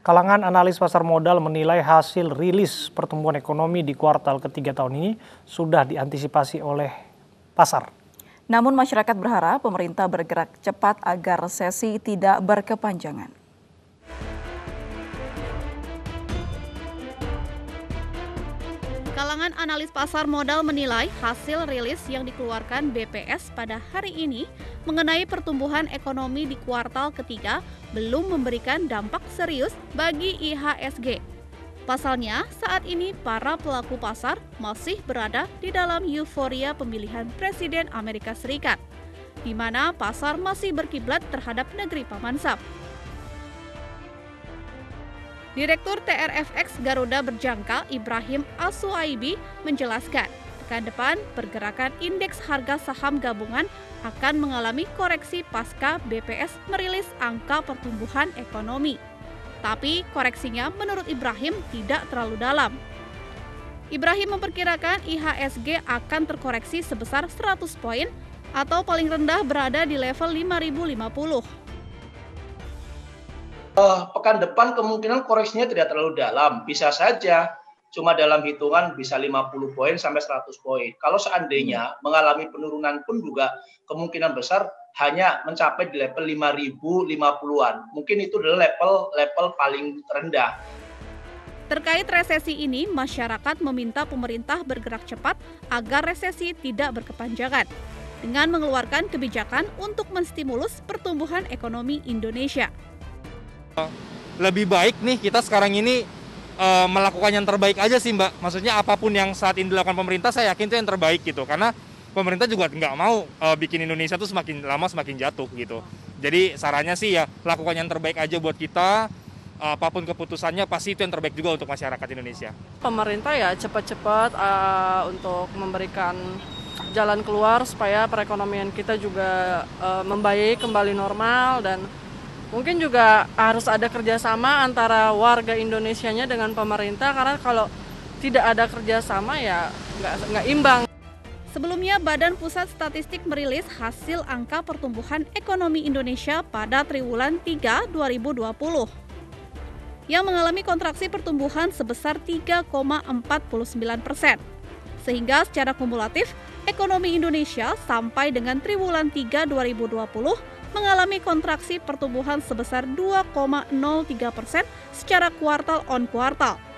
Kalangan analis pasar modal menilai hasil rilis pertumbuhan ekonomi di kuartal ketiga tahun ini sudah diantisipasi oleh pasar. Namun masyarakat berharap pemerintah bergerak cepat agar resesi tidak berkepanjangan. Kalangan analis pasar modal menilai hasil rilis yang dikeluarkan BPS pada hari ini mengenai pertumbuhan ekonomi di kuartal ketiga belum memberikan dampak serius bagi IHSG. Pasalnya, saat ini para pelaku pasar masih berada di dalam euforia pemilihan Presiden Amerika Serikat, di mana pasar masih berkiblat terhadap negeri Paman Sam. Direktur TRFX Garuda Berjangka Ibrahim As-Suaibi menjelaskan, pekan depan pergerakan indeks harga saham gabungan akan mengalami koreksi pasca BPS merilis angka pertumbuhan ekonomi. Tapi koreksinya menurut Ibrahim tidak terlalu dalam. Ibrahim memperkirakan IHSG akan terkoreksi sebesar 100 poin atau paling rendah berada di level 5.050. Pekan depan kemungkinan koreksinya tidak terlalu dalam, bisa saja cuma dalam hitungan bisa 50 poin sampai 100 poin. Kalau seandainya mengalami penurunan pun juga kemungkinan besar hanya mencapai di level 5.050-an. Mungkin itu adalah level paling rendah. Terkait resesi ini, masyarakat meminta pemerintah bergerak cepat agar resesi tidak berkepanjangan dengan mengeluarkan kebijakan untuk menstimulus pertumbuhan ekonomi Indonesia. Lebih baik nih kita sekarang ini melakukan yang terbaik aja sih Mbak. Maksudnya apapun yang saat ini dilakukan pemerintah saya yakin itu yang terbaik gitu. Karena pemerintah juga nggak mau bikin Indonesia tuh semakin lama semakin jatuh gitu. Jadi sarannya sih ya lakukan yang terbaik aja buat kita. Apapun keputusannya pasti itu yang terbaik juga untuk masyarakat Indonesia. Pemerintah ya cepat-cepat untuk memberikan jalan keluar supaya perekonomian kita juga membaik kembali normal dan mungkin juga harus ada kerjasama antara warga Indonesianya dengan pemerintah karena kalau tidak ada kerjasama ya nggak imbang. Sebelumnya, Badan Pusat Statistik merilis hasil angka pertumbuhan ekonomi Indonesia pada triwulan 3 2020 yang mengalami kontraksi pertumbuhan sebesar 3,49%. Sehingga secara kumulatif, ekonomi Indonesia sampai dengan triwulan 3 2020 mengalami kontraksi pertumbuhan sebesar 2,03% secara kuartal on kuartal.